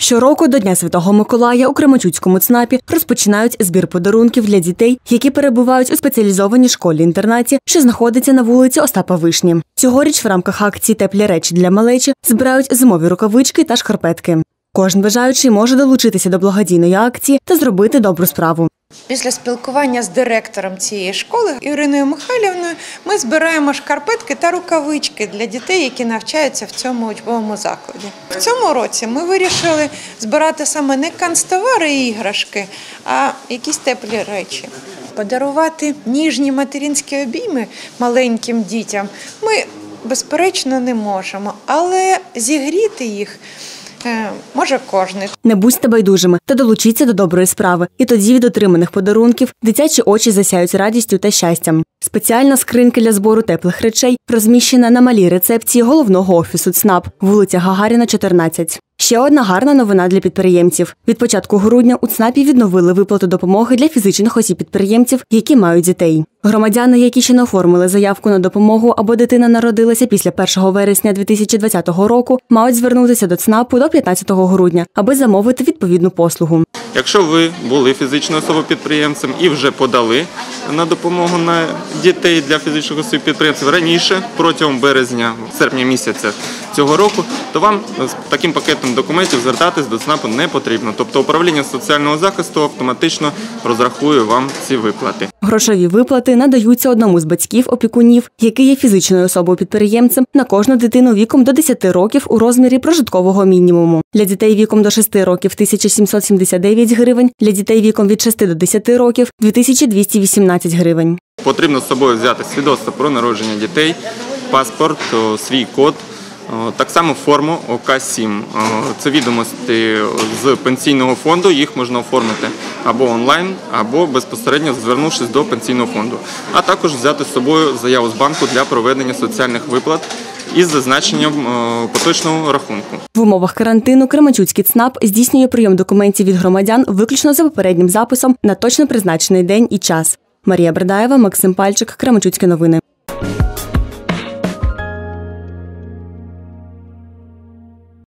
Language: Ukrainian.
Щороку до Дня Святого Миколая у Кременчуцькому ЦНАПі розпочинають збір подарунків для дітей, які перебувають у спеціалізованій школі-інтернаті, що знаходиться на вулиці Остапа Вишні. Цьогоріч в рамках акції «Теплі речі для малечі» збирають зимові рукавички та шкарпетки. Кожен бажаючий може долучитися до благодійної акції та зробити добру справу. Після спілкування з директором цієї школи Іриною Михайлівною ми збираємо шкарпетки та рукавички для дітей, які навчаються в цьому учбовому закладі. В цьому році ми вирішили збирати саме не канцтовари і іграшки, а якісь теплі речі. Подарувати ніжні материнські обійми маленьким дітям ми, безперечно, не можемо, але зігріти їх може кожен. Не будьте байдужими та долучіться до доброї справи. І тоді від отриманих подарунків дитячі очі засяють радістю та щастям. Спеціальна скринька для збору теплих речей розміщена на малій рецепції головного офісу ЦНАП, вулиця Гагаріна, 14. Ще одна гарна новина для підприємців. Від початку грудня у ЦНАПі відновили виплату допомоги для фізичних осіб-підприємців, які мають дітей. Громадяни, які ще не оформили заявку на допомогу або дитина народилася після 1 вересня 2020 року, мають звернутися до ЦНАПу до 15 грудня, аби замовити відповідну послугу. Якщо ви були фізичною особою-підприємцем і вже подали на допомогу на дітей для фізичних осіб-підприємців раніше, протягом березня-серпня місяця цього року, то вам з таким пакетом документів звертатись до ЦНАПу не потрібно. Тобто управління соціального захисту автоматично розрахує вам ці виплати. Грошові виплати надаються одному з батьків-опікунів, який є фізичною особою-підприємцем, на кожну дитину віком до 10 років у розмірі прожиткового мінімуму. Для дітей віком до 6 років – 1779 гривень, для дітей віком від 6 до 10 років – 2218 гривень. Потрібно з собою взяти свідоцтво про народження дітей, паспорт, свій код, так само форму ОК-7. Це відомості з пенсійного фонду, їх можна оформити або онлайн, або безпосередньо звернувшись до пенсійного фонду. А також взяти з собою заяву з банку для проведення соціальних виплат із зазначенням поточного рахунку. В умовах карантину Кременчуцький ЦНАП здійснює прийом документів від громадян виключно за попереднім записом на точно призначений день і час. Марія Бердаєва, Максим Пальчик, Кременчуцькі новини.